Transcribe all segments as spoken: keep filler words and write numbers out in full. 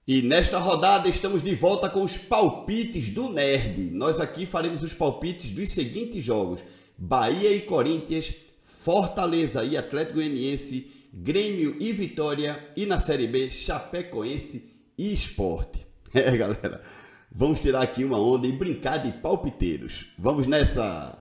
E nesta rodada estamos de volta com os palpites do Nerd. Nós aqui faremos os palpites dos seguintes jogos: Bahia e Corinthians, Fortaleza e Atlético Goianiense, Grêmio e Vitória, e na Série B, Chapecoense e Sport. É, galera, vamos tirar aqui uma onda e brincar de palpiteiros. Vamos nessa!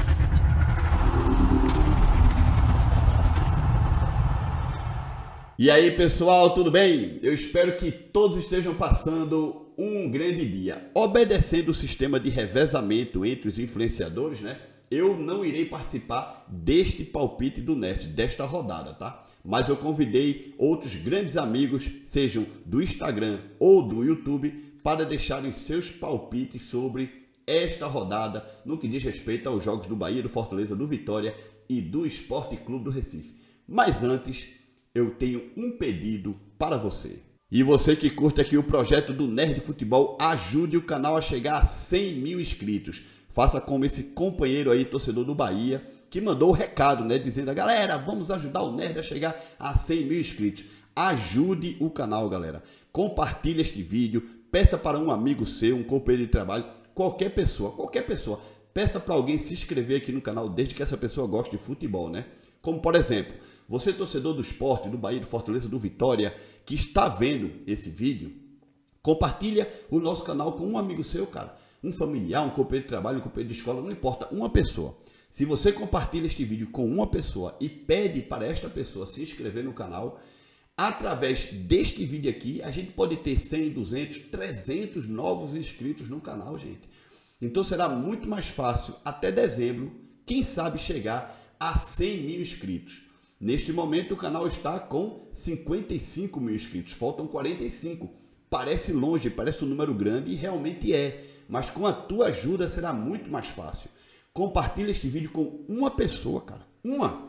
E aí, pessoal, tudo bem? Eu espero que todos estejam passando um grande dia. Obedecendo o sistema de revezamento entre os influenciadores, né? Eu não irei participar deste palpite do Nerd, desta rodada, tá? Mas eu convidei outros grandes amigos, sejam do Instagram ou do YouTube, para deixarem seus palpites sobre esta rodada, no que diz respeito aos jogos do Bahia, do Fortaleza, do Vitória e do Sport Clube do Recife. Mas antes, eu tenho um pedido para você. E você que curte aqui o projeto do Nerd Futebol, ajude o canal a chegar a cem mil inscritos. Faça como esse companheiro aí, torcedor do Bahia, que mandou o recado, né? Dizendo, galera, vamos ajudar o Nerd a chegar a cem mil inscritos. Ajude o canal, galera. Compartilhe este vídeo, peça para um amigo seu, um companheiro de trabalho, qualquer pessoa, qualquer pessoa. Peça para alguém se inscrever aqui no canal, desde que essa pessoa goste de futebol, né? Como, por exemplo, você torcedor do Sport, do Bahia, do Fortaleza, do Vitória, que está vendo esse vídeo, compartilha o nosso canal com um amigo seu, cara. Um familiar, um companheiro de trabalho, um companheiro de escola, não importa, uma pessoa. Se você compartilha este vídeo com uma pessoa e pede para esta pessoa se inscrever no canal, através deste vídeo aqui, a gente pode ter cem, duzentos, trezentos novos inscritos no canal, gente. Então será muito mais fácil, até dezembro, quem sabe chegar a cem mil inscritos. Neste momento o canal está com cinquenta e cinco mil inscritos, faltam quarenta e cinco. Parece longe, parece um número grande e realmente é, mas com a tua ajuda será muito mais fácil. Compartilha este vídeo com uma pessoa, cara, uma,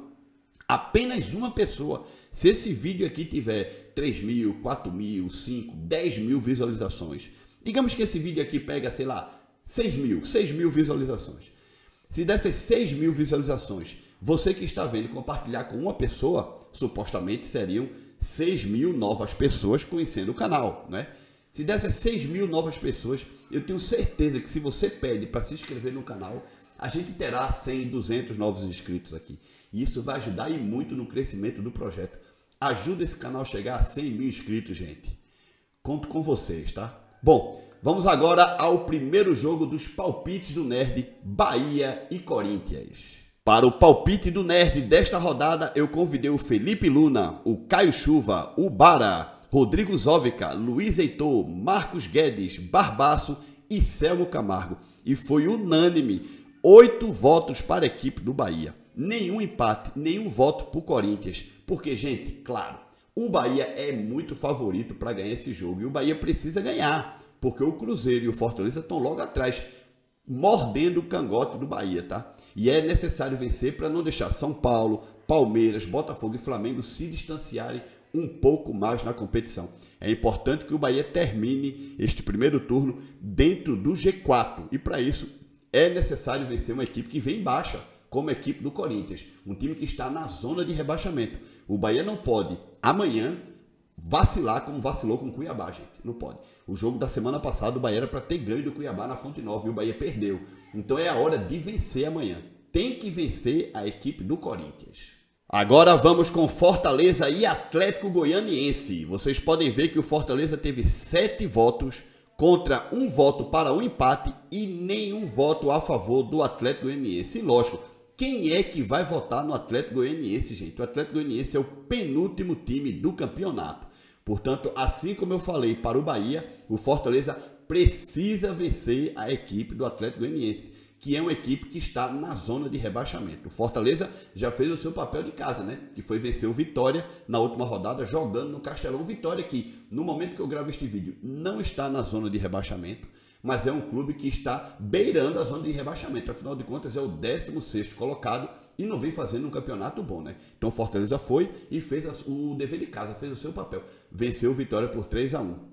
apenas uma pessoa. Se esse vídeo aqui tiver três mil, quatro mil, cinco, dez mil visualizações, digamos que esse vídeo aqui pega, sei lá, seis mil, seis mil visualizações. Se dessas seis mil visualizações, você que está vendo compartilhar com uma pessoa, supostamente seriam seis mil novas pessoas conhecendo o canal, né? Se dessas seis mil novas pessoas, eu tenho certeza que se você pede para se inscrever no canal, a gente terá cem, duzentos novos inscritos aqui. E isso vai ajudar e muito no crescimento do projeto. Ajuda esse canal a chegar a cem mil inscritos, gente. Conto com vocês, tá? Bom, vamos agora ao primeiro jogo dos palpites do Nerd, Bahia e Corinthians. Para o palpite do Nerd desta rodada, eu convidei o Felipe Luna, o Caio Chuva, o Bara, Rodrigo Zóvica, Luiz Heitor, Marcos Guedes, Barbaço e Selmo Camargo. E foi unânime, oito votos para a equipe do Bahia. Nenhum empate, nenhum voto para o Corinthians. Porque, gente, claro, o Bahia é muito favorito para ganhar esse jogo. E o Bahia precisa ganhar, porque o Cruzeiro e o Fortaleza estão logo atrás, mordendo o cangote do Bahia, tá? E é necessário vencer para não deixar São Paulo, Palmeiras, Botafogo e Flamengo se distanciarem um pouco mais na competição. É importante que o Bahia termine este primeiro turno dentro do G quatro. E para isso é necessário vencer uma equipe que vem baixa, como a equipe do Corinthians. Um time que está na zona de rebaixamento. O Bahia não pode, amanhã, vacilar como vacilou com o Cuiabá, gente. Não pode. O jogo da semana passada, o Bahia era para ter ganho do Cuiabá na Fonte Nova e o Bahia perdeu. Então é a hora de vencer amanhã. Tem que vencer a equipe do Corinthians. Agora vamos com Fortaleza e Atlético Goianiense. Vocês podem ver que o Fortaleza teve sete votos contra um voto para o empate e nenhum voto a favor do Atlético Goianiense. E lógico, quem é que vai votar no Atlético Goianiense, gente? O Atlético Goianiense é o penúltimo time do campeonato. Portanto, assim como eu falei para o Bahia, o Fortaleza precisa vencer a equipe do Atlético Goianiense, que é uma equipe que está na zona de rebaixamento. O Fortaleza já fez o seu papel de casa, né? Que foi vencer o Vitória na última rodada, jogando no Castelão. Vitória que, no momento que eu gravo este vídeo, não está na zona de rebaixamento, mas é um clube que está beirando a zona de rebaixamento. Afinal de contas, é o décimo sexto colocado e não vem fazendo um campeonato bom, né? Então o Fortaleza foi e fez o dever de casa, fez o seu papel. Venceu o Vitória por três a um.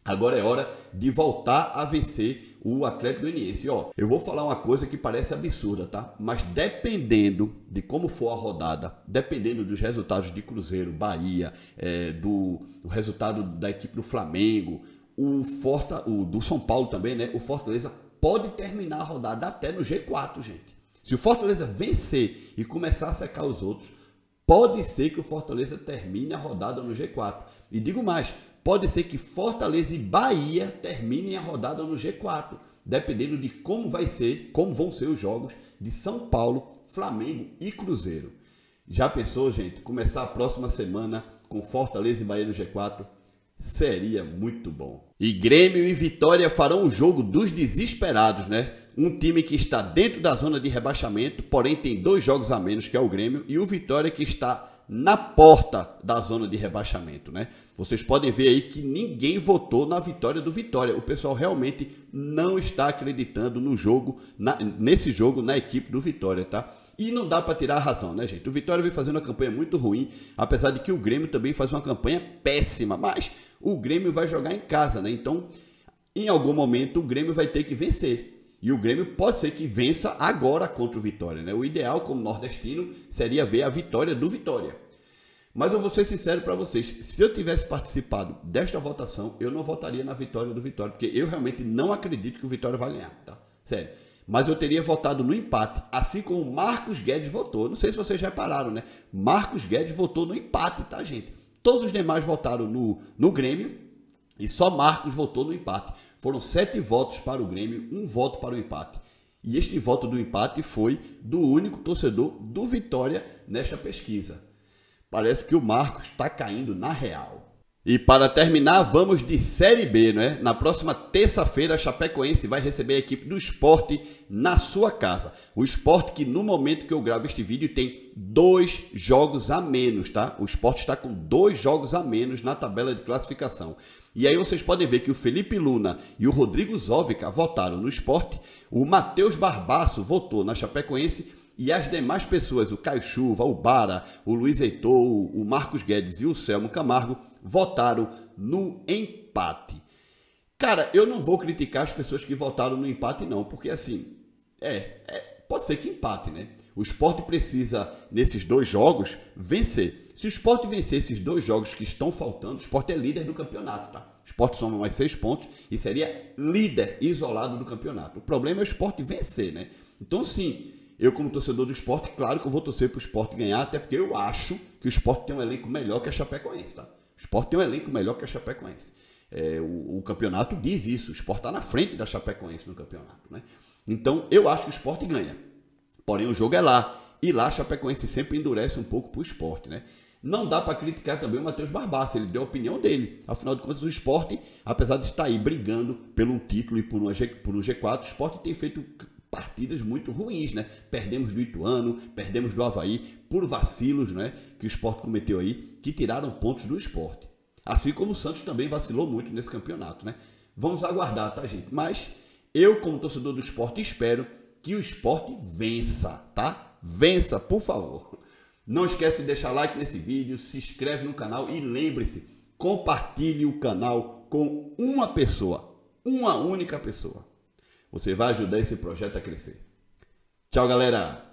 Agora é hora de voltar a vencer o Atlético Goianiense. Ó, eu vou falar uma coisa que parece absurda, tá? Mas dependendo de como for a rodada, dependendo dos resultados de Cruzeiro, Bahia, é, do, do resultado da equipe do Flamengo, o, Forta, o do São Paulo também, né? O Fortaleza pode terminar a rodada até no G quatro, gente. Se o Fortaleza vencer e começar a secar os outros, pode ser que o Fortaleza termine a rodada no G quatro. E digo mais, pode ser que Fortaleza e Bahia terminem a rodada no G quatro, dependendo de como vai ser, como vão ser os jogos de São Paulo, Flamengo e Cruzeiro. Já pensou, gente, começar a próxima semana com Fortaleza e Bahia no G quatro? Seria muito bom. E Grêmio e Vitória farão o jogo dos desesperados, né? Um time que está dentro da zona de rebaixamento, porém tem dois jogos a menos, que é o Grêmio, e o Vitória que está na porta da zona de rebaixamento, né? Vocês podem ver aí que ninguém votou na vitória do Vitória. O pessoal realmente não está acreditando no jogo, na, nesse jogo, na equipe do Vitória, tá? E não dá para tirar a razão, né, gente? O Vitória vem fazendo uma campanha muito ruim, apesar de que o Grêmio também faz uma campanha péssima, mas o Grêmio vai jogar em casa, né? Então, em algum momento, o Grêmio vai ter que vencer. E o Grêmio pode ser que vença agora contra o Vitória, né? O ideal, como nordestino, seria ver a vitória do Vitória. Mas eu vou ser sincero para vocês, se eu tivesse participado desta votação, eu não votaria na vitória do Vitória, porque eu realmente não acredito que o Vitória vai ganhar, tá? Sério. Mas eu teria votado no empate, assim como o Marcos Guedes votou. Não sei se vocês já repararam, né? Marcos Guedes votou no empate, tá, gente? Todos os demais votaram no, no Grêmio e só Marcos votou no empate. Foram sete votos para o Grêmio, um voto para o empate. E este voto do empate foi do único torcedor do Vitória nesta pesquisa. Parece que o Marcos está caindo na real. E para terminar, vamos de Série B, né? Na próxima terça-feira, a Chapecoense vai receber a equipe do Sport na sua casa. O Sport que no momento que eu gravo este vídeo tem dois jogos a menos, tá? O Sport está com dois jogos a menos na tabela de classificação. E aí vocês podem ver que o Felipe Luna e o Rodrigo Zóvica votaram no Sport, o Matheus Barbaço votou na Chapecoense e as demais pessoas, o Caio Chuva, o Bara, o Luiz Heitor, o Marcos Guedes e o Selmo Camargo, votaram no empate. Cara, eu não vou criticar as pessoas que votaram no empate não, porque assim, é, é pode ser que empate, né? O Sport precisa, nesses dois jogos, vencer. Se o Sport vencer esses dois jogos que estão faltando, o Sport é líder do campeonato, tá? O Sport soma mais seis pontos e seria líder isolado do campeonato. O problema é o Sport vencer, né? Então, sim, eu como torcedor do Sport, claro que eu vou torcer para o Sport ganhar, até porque eu acho que o Sport tem um elenco melhor que a Chapecoense, tá? O Sport tem um elenco melhor que a Chapecoense. É, o, o campeonato diz isso, o Sport está na frente da Chapecoense no campeonato, né? Então, eu acho que o Sport ganha. Porém, o jogo é lá. E lá a Chapecoense sempre endurece um pouco para o Sport, né? Não dá para criticar também o Matheus Barbaça, ele deu a opinião dele. Afinal de contas, o Sport, apesar de estar aí brigando pelo um título e por, uma G, por um G quatro, o Sport tem feito partidas muito ruins, né? Perdemos do Ituano, perdemos do Avaí, por vacilos, né? Que o Sport cometeu aí, que tiraram pontos do Sport. Assim como o Santos também vacilou muito nesse campeonato, né? Vamos aguardar, tá, gente? Mas eu, como torcedor do Sport, espero que o Sport vença, tá? Vença, por favor. Não esquece de deixar like nesse vídeo, se inscreve no canal e lembre-se, compartilhe o canal com uma pessoa, uma única pessoa. Você vai ajudar esse projeto a crescer. Tchau, galera!